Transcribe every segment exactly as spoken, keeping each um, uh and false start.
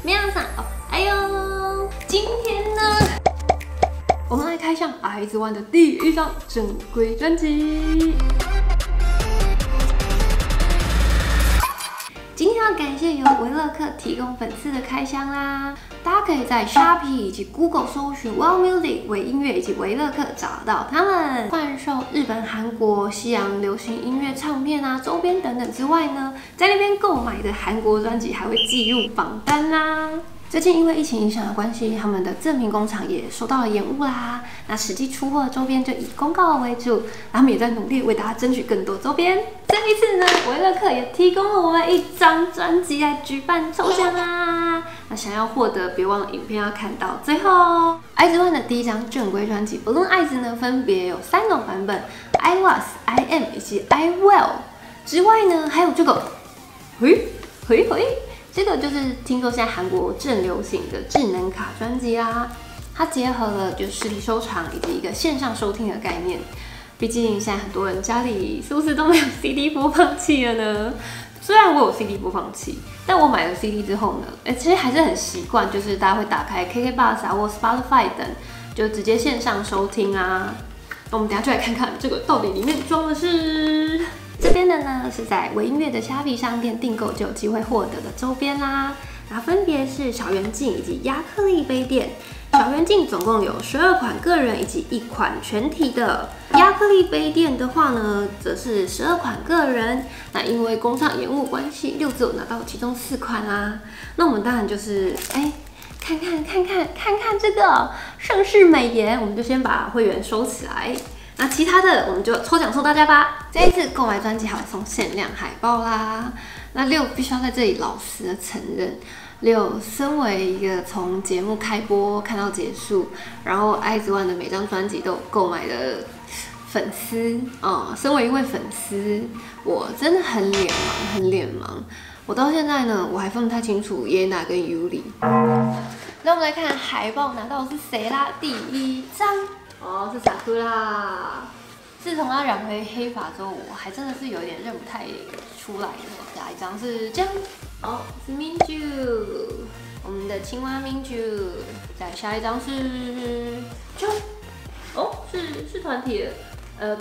皆さん哦，哎呦，今天呢，我们来开箱 I Z ONE 的第一张正规专辑。今天要感谢由维乐克提供本次的开箱啦，大家可以在 Shopee 以及 Google 搜寻 Wow Music 微音乐以及维乐克找到他们，贩售日本、韩国、西洋流行音乐唱片啊、周边等等之外呢，在那边购买的韩国专辑还会寄入榜单啦。最近因为疫情影响的关系，他们的正品工厂也受到了延误啦。那实际出货的周边就以公告为主，他们也在努力为大家争取更多周边。这一次呢，维乐克也提供了我们一张专辑来举办抽奖啦。那想要获得，别忘了影片要看到最后哦。I Z ONE 的第一张正规专辑《Balloon Eyes》呢，分别有三种版本 ：I Was、I Am 以及 I Will。之外呢，还有这个，嘿，嘿嘿。这个就是听说现在韩国正流行的智能卡专辑啦，它结合了就实体收藏以及一个线上收听的概念。毕竟现在很多人家里是不是都没有 C D 播放器了呢？虽然我有 C D 播放器，但我买了 C D 之后呢，哎、欸，其实还是很习惯，就是大家会打开 K K B O X 啊或 Spotify 等，就直接线上收听啊。那我们等一下就来看看这个到底里面装的是。这边的呢是在微音乐的虾皮商店订购就有机会获得的周边啦，然后分别是小圆镜以及亚克力杯垫。小圆镜总共有十二款个人以及一款全体的，亚克力杯垫的话呢，则是十二款个人。那因为工厂延误关系，六只有拿到其中四款啦。那我们当然就是哎。欸看看看看看看这个盛世美颜，我们就先把会员收起来。那其他的我们就抽奖送大家吧。这一次购买专辑还有送限量海报啦。那六必须要在这里老实的承认，六身为一个从节目开播看到结束，然后 I Z ONE 的每张专辑都有购买的粉丝啊、嗯，身为一位粉丝，我真的很脸盲，很脸盲。我到现在呢，我还分不太清楚耶娜跟 Yuri。那我们来看海报拿到的是谁啦？第一张哦，是萨库拉。自从他染回黑发之后，我还真的是有点认不太出来了。下一张是这样，哦，是 Minju， 我们的青蛙 Minju。再下一张是这样，哦，是是团体的，呃。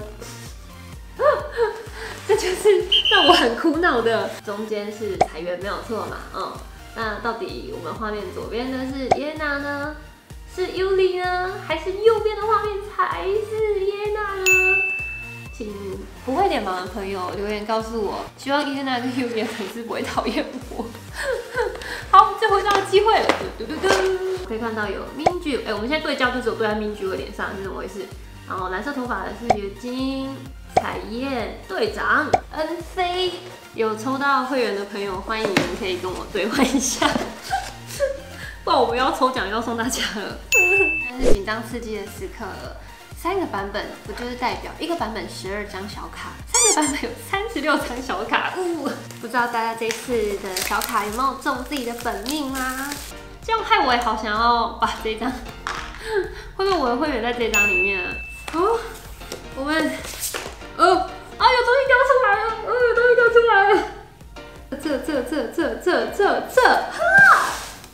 这就是让我很苦恼的，中间是彩源没有错嘛，嗯，那到底我们画面左边的是耶娜呢，是 Yuri 呢，还是右边的画面才是耶娜呢？请不会脸盲的朋友留言告诉我，希望耶娜跟 Yuri 的粉丝不会讨厌我。好，最后一张的机会了，嘟嘟嘟嘟，可以看到有 Minju， 哎、欸，我们现在对焦就只有对在 Minju 的脸上，是怎么回事？然后蓝色头发的是尤金。彩燕队长 N C 有抽到会员的朋友，欢迎可以跟我兑换一下，不然我们要抽奖要送大家了。现在是紧张刺激的时刻了，三个版本不就是代表一个版本十二张小卡，三个版本有三十六张小卡。呜，不知道大家这次的小卡有没有中自己的本命啦？这样害我也好想要把这张，会不会我的会员在这张里面啊？哦，我们。哦，啊，有东西掉出来了！哦，有东西掉出来了！这这这这这这这，哈！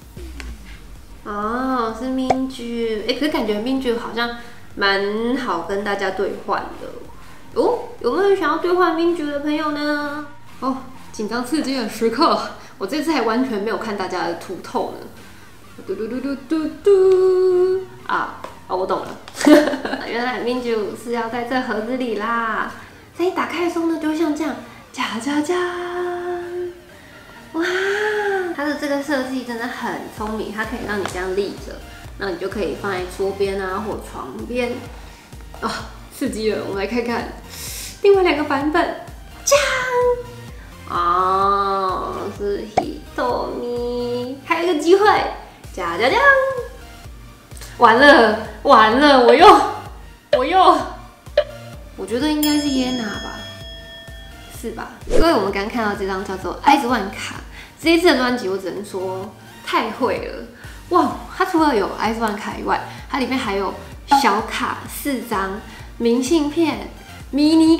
哦，是 Minju， 哎，可是感觉 Minju 好像蛮好跟大家兑换的。哦，有没有想要兑换 Minju 的朋友呢？哦，紧张刺激的时刻，我这次还完全没有看大家的图透呢。嘟嘟嘟嘟嘟嘟啊！哦，我懂了，原来 Minju 是要在这盒子里啦。在一打开的时候呢，就会像这样，加加加，哇！它的这个设计真的很聪明，它可以让你这样立着，那你就可以放在桌边啊或床边。啊，刺激了！我们来看看另外两个版本，这样，哦，是 Hitomi， 还有一个机会，加加加。完了完了，我又我又，我觉得应该是耶娜吧，是吧？因为我们刚看到这张叫做 I Z ONE 卡，这一次的专辑我只能说太会了，哇！它除了有 I Z ONE 卡以外，它里面还有小卡四张、明信片、迷你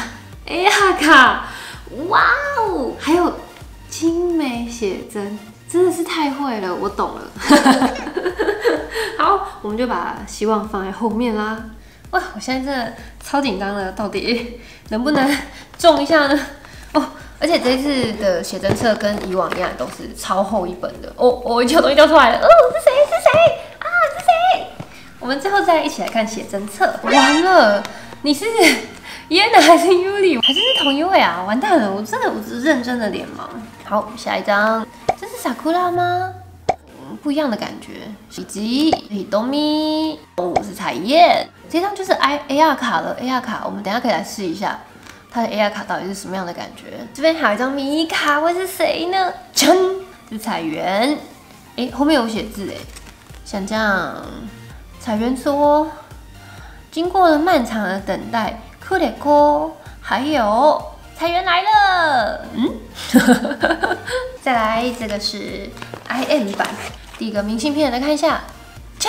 卡、A R 卡，哇哦！还有精美写真。 真的是太会了，我懂了。好，我们就把希望放在后面啦。哇，我现在真的超紧张的，到底能不能中一下呢？哦，而且这一次的写真册跟以往一样，都是超厚一本的。哦，我就有东西掉出来了。哦，是谁？是谁？啊，是谁？我们最后再一起来看写真册。完了，你是耶娜还是 Yuli？ 还是是同一位啊？完蛋了，我真的我是认真的脸盲。好，下一张，这是Sakura吗？嗯，不一样的感觉。以及Hitomi，哦，是彩燕。这张就是 A R 卡了 ，A R 卡，我们等一下可以来试一下它的 A R 卡到底是什么样的感觉。这边还有一张迷卡，会是谁呢？锵，是彩媛。哎，后面有写字哎，像这样，彩媛说，经过了漫长的等待，克雷科，还有。彩媛来了，嗯，再来这个是 I M 版，第一个明信片来看一下，锵，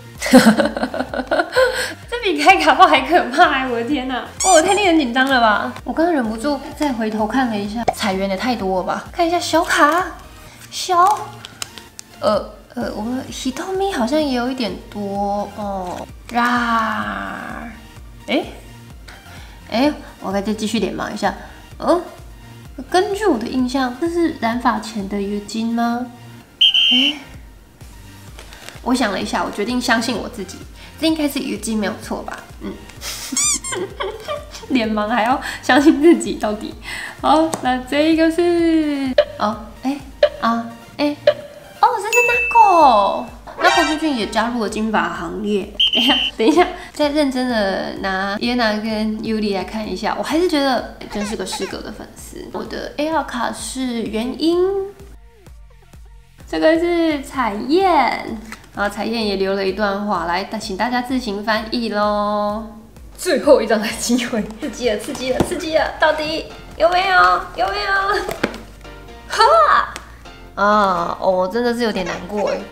这比开卡包还可怕哎！我的天哪，哦，太令人紧张了吧！我刚刚忍不住再回头看了一下，彩媛也太多了吧？看一下小卡，小，呃呃，我们 Hitomi 好像也有一点多哦，啦，哎。哎、欸，我该再继续脸盲一下。嗯，根据我的印象，这是染发前的浴巾吗？哎、欸，我想了一下，我决定相信我自己，这应该是浴巾没有错吧？嗯，脸盲还要相信自己，到底好？那这一个是哦，哎、欸、啊，哎、欸，哦，这是 Nako。那郭俊俊也加入了金发行列。等一下，等一下，再认真的拿耶娜跟 Yuli 来看一下，我还是觉得真是个失格的粉丝。我的 A R 卡是原因，这个是彩燕，然后彩燕也留了一段话来，请大家自行翻译咯。最后一张的机会，刺激了，刺激了，刺激了，到底有没有？有没有？哈！啊，哦，我真的是有点难过哎。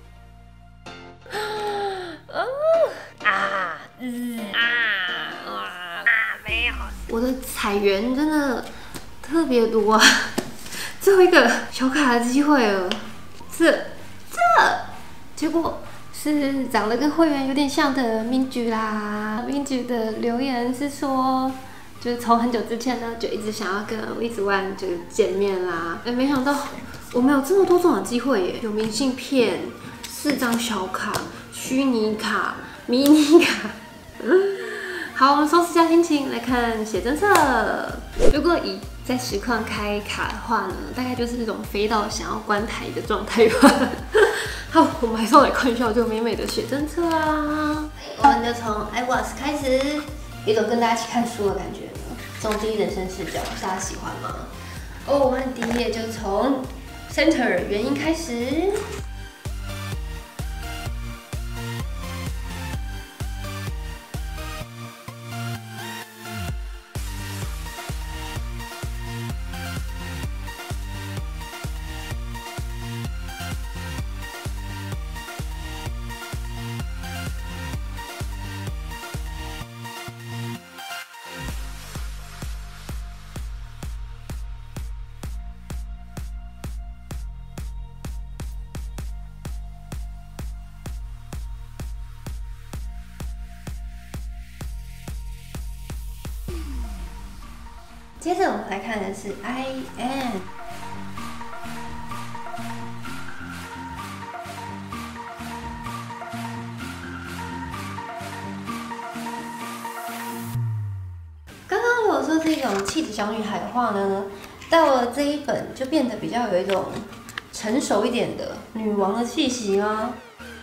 啊，嗯啊啊啊！没有，我的彩源真的特别多啊，最后一个小卡的机会了，这这，结果是长得跟会员有点像的明菊啦。明菊的留言是说，就是从很久之前呢，就一直想要跟一直玩就见面啦，哎，没想到我们有这么多种的机会耶，有明信片，四张小卡，虚拟卡。迷你卡，好，我们收拾一下心情，来看写真册。如果以在实况开卡的话呢，大概就是这种飞到想要关台的状态吧。好，我们还是要来看一下这个美美的写真册啊。我们就从 I was 开始，有种跟大家一起看书的感觉呢。从第一人称视角，大家喜欢吗？哦，我们第一页就从 Center 原因开始。接着我们来看的是 I N。刚刚如果说是一种气质小女孩的话呢，到了这一本就变得比较有一种成熟一点的女王的气息吗？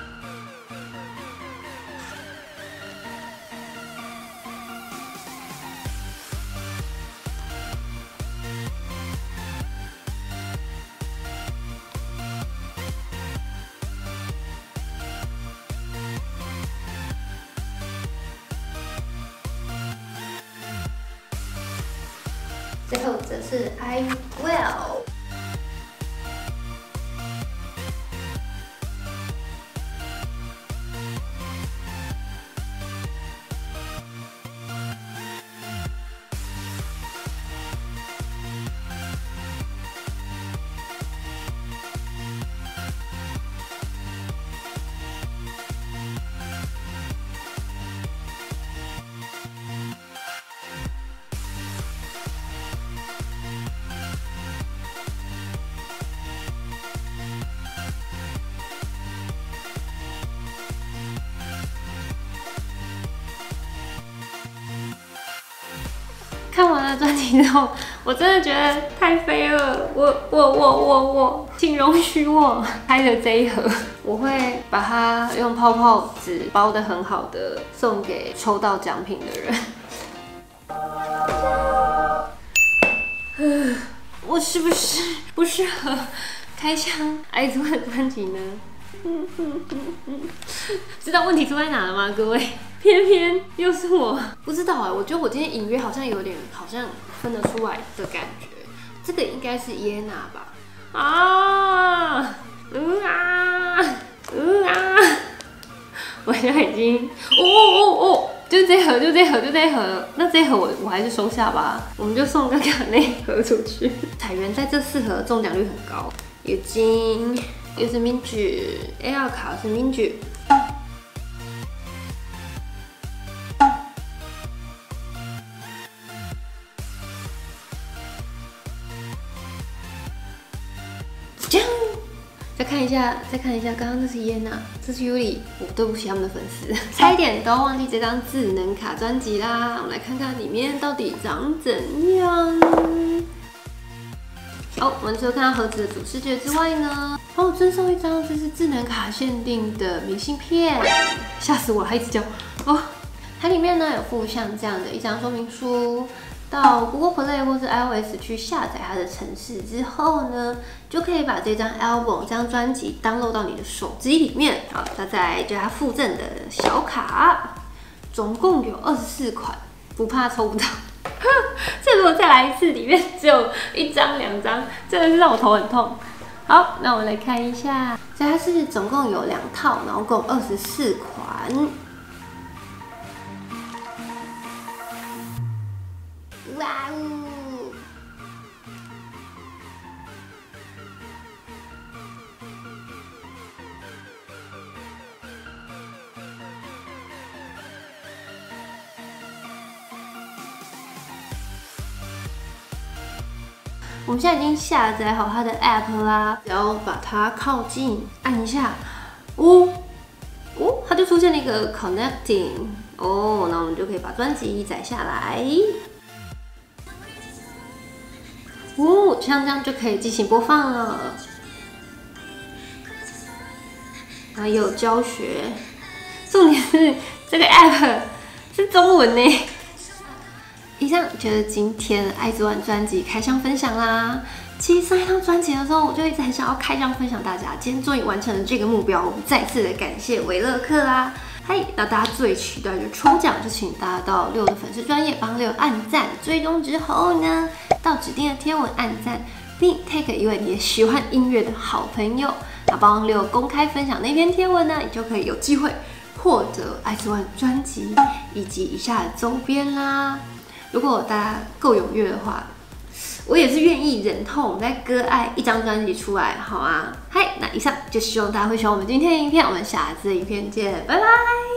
最后则是 I will。 了专辑之后，我真的觉得太飞了。我我我我我，请容许我开的这一盒，我会把它用泡泡纸包得很好的送给抽到奖品的人。我是不是不适合开箱爱之问的专辑呢？知道问题出在哪了吗，各位？偏偏又是我，不知道哎、欸，我觉得我今天隐约好像有点，好像分得出来的感觉。这个应该是耶娜吧？啊，嗯啊，嗯啊，我现在已经，哦哦哦，就这盒，就这盒，就这盒。那这盒我我还是收下吧，我们就送刚刚那盒出去。彩源在这四盒中奖率很高，有金，又是名句 ，A R 卡是名句。再看一下，再看一下，刚刚这是耶娜，这是 Yuli， 我对不起他们的粉丝，差一点都忘记这张智能卡专辑啦。我们来看看里面到底长怎样。好，我们除了看到盒子的主视觉之外呢，还有赠送一张这是智能卡限定的明信片，吓死我了，还一直叫哦。它里面呢有附像这样的一张说明书。到 Google Play 或是 iOS 去下载它的程式之后呢，就可以把这张 album 这张专辑 download 到你的手机里面。好，那再来就它附赠的小卡，总共有二十四款，不怕抽不到。这如果再来一次，里面只有一张两张，真的是让我头很痛。好，那我们来看一下，所以它是总共有两套，然后共二十四款。哇哦！我们现在已经下载好它的 app 啦，然后把它靠近，按一下，哦哦，它就出现了一个 connecting， 哦，那我们就可以把专辑载下来。哦，像这样就可以进行播放了。然后也有教学，重点是这个 app 是中文呢。以上就是今天的爱之碗专辑开箱分享啦。其实上一张专辑的时候，我就一直很想要开箱分享大家，今天终于完成了这个目标，我们再次的感谢维乐克啦。嗨，那大家最期待的抽奖，就请大家到六的粉丝专页帮六按赞，追踪之后呢，到指定的贴文按赞，并 tag 一位你喜欢音乐的好朋友，那帮六公开分享那篇贴文呢，你就可以有机会获得爱之碗专辑以及以下的周边啦。如果大家够踊跃的话，我也是愿意忍痛再割爱一张专辑出来，好吗？嗨，那以上就希望大家会喜欢我们今天的影片，我们下次的影片见，拜拜。